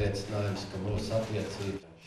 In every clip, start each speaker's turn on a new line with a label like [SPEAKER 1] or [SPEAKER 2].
[SPEAKER 1] mūsu attiecībās.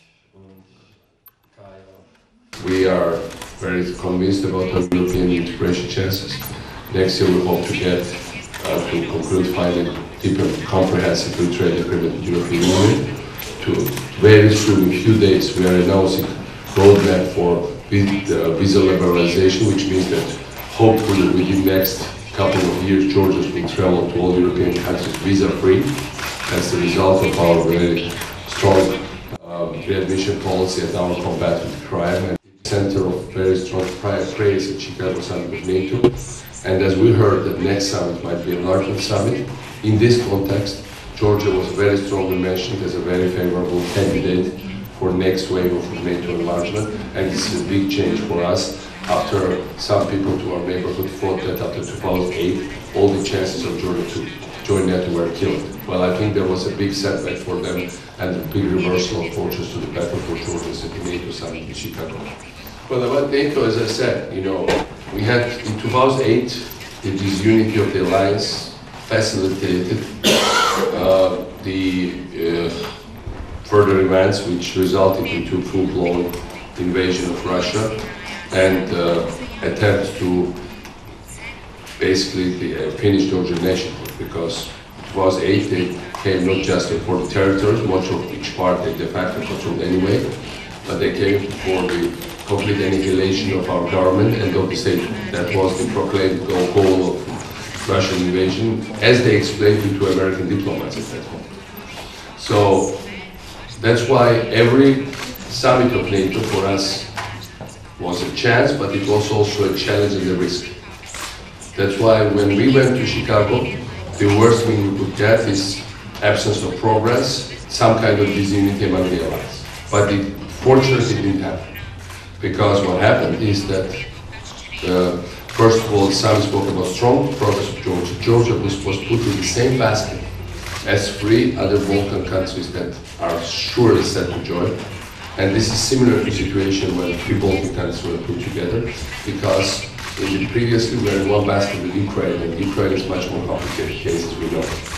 [SPEAKER 2] We are very convinced about our European integration chances. Next year we hope to get to conclude finally deeper comprehensive free trade agreement with the European Union. To very soon, in a few days, we are announcing roadmap for visa liberalization, which means that hopefully within the next couple of years, Georgians will travel to all European countries visa-free. That's the result of our very strong readmission policy and our combat with crime, and center of very strong praise at Chicago Summit of NATO. And as we heard, the next summit might be a enlargement summit. In this context, Georgia was very strongly mentioned as a very favorable candidate for next wave of NATO enlargement, and this is a big change for us. After some people to our neighborhood thought that after 2008, all the chances of Georgia to join NATO were killed. Well, I think there was a big setback for them and a big reversal of fortunes to the better for Georgians at the NATO summit in Chicago. Well, about NATO, as I said, we had in 2008 this unity of the alliance facilitated the further events which resulted into full-blown invasion of Russia and attempts to basically finish Georgian nationhood, because in 2008 they came not just for the territories, much of each part they de facto controlled anyway, but they came for the complete annihilation of our government and of the state. That was the proclaimed goal of Russian invasion, as they explained it to American diplomats at that point. So that's why every summit of NATO for us was a chance, but it was also a challenge and a risk. That's why when we went to Chicago, the worst thing we could get is absence of progress, some kind of disunity among the allies. But it fortunately didn't happen. Because what happened is that, first of all, some spoke about strong progress of Georgia. Georgia was put in the same basket as 3 other Balkan countries that are surely set to join. And this is similar to the situation when 3 Balkan countries were put together, because previously we were in one basket with Ukraine, and Ukraine is much more complicated case, as we know.